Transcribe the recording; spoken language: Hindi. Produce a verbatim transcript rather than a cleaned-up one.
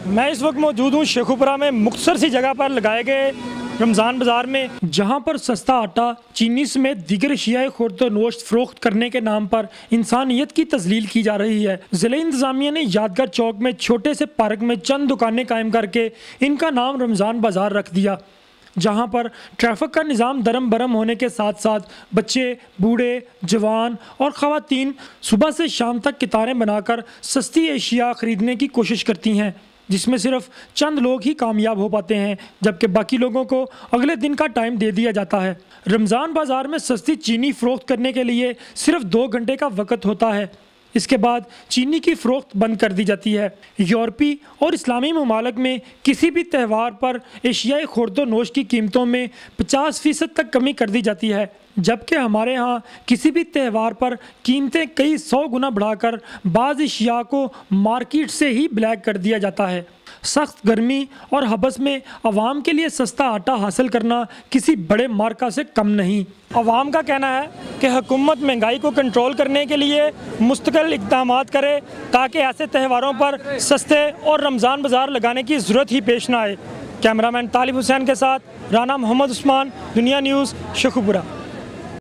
मैं इस वक्त मौजूद हूँ शेखुपुरा में मुख्तसर सी जगह पर लगाए गए रमज़ान बाज़ार में, जहाँ पर सस्ता आटा, चीनी समेत दीगर अशियाए खुर्द नोश्त फ़रोख्त करने के नाम पर इंसानियत की तज़लील की जा रही है। ज़िला इंतज़ामिया ने यादगार चौक में छोटे से पार्क में चंद दुकानें कायम करके इनका नाम रमज़ान बाज़ार रख दिया, जहाँ पर ट्रैफिक का निज़ाम दरम बरम होने के साथ साथ बच्चे, बूढ़े, जवान और ख़वातीन सुबह से शाम तक कितारें बनाकर सस्ती एशिया ख़रीदने की कोशिश करती हैं, जिसमें सिर्फ चंद लोग ही कामयाब हो पाते हैं, जबकि बाकी लोगों को अगले दिन का टाइम दे दिया जाता है। रमज़ान बाज़ार में सस्ती चीनी फ़रोख्त करने के लिए सिर्फ दो घंटे का वक़्त होता है। इसके बाद चीनी की फ़रोख्त बंद कर दी जाती है। यूरोपी और इस्लामी ममालिक में किसी भी त्यौहार पर एशियाई खुर्द नोश की कीमतों में पचास फ़ीसद तक कमी कर दी जाती है, जबकि हमारे यहाँ किसी भी त्यौहार पर कीमतें कई सौ गुना बढ़ाकर बाज़ एशिया को मार्केट से ही ब्लैक कर दिया जाता है। सख्त गर्मी और हबस में अवाम के लिए सस्ता आटा हासिल करना किसी बड़े मार्का से कम नहीं। अवाम का कहना है कि हुकूमत महंगाई को कंट्रोल करने के लिए मुस्तकिल इक़दाम करे ताकि ऐसे त्योहारों पर सस्ते और रमज़ान बाज़ार लगाने की ज़रूरत ही पेश ना आए। कैमरामैन तालिब हुसैन के साथ राना मोहम्मद उस्मान, दुनिया न्यूज़, शेखुपुरा।